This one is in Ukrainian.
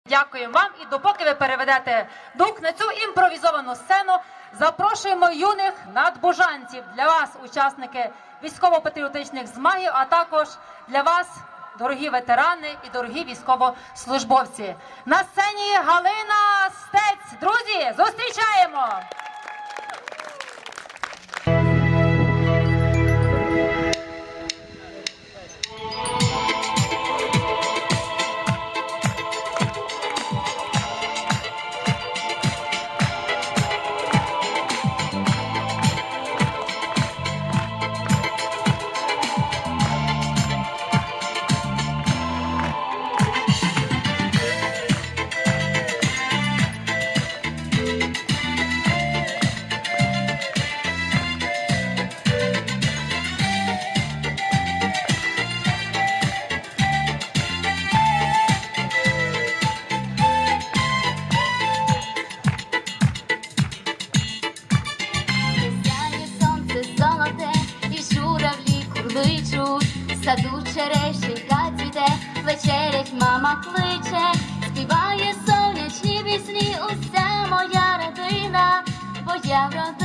Дякуємо вам, і допоки ви переведете дух на цю імпровізовану сцену, запрошуємо юних надбожанців. Для вас, учасники військово-патріотичних змагів, а також для вас, дорогі ветерани і дорогі військовослужбовці. На сцені Галина Стець. Друзі, зустрічаємо! В саду черешенька цвіте, вечерять мама кличе, співає сонячні пісні уся моя родина, бо я вродила.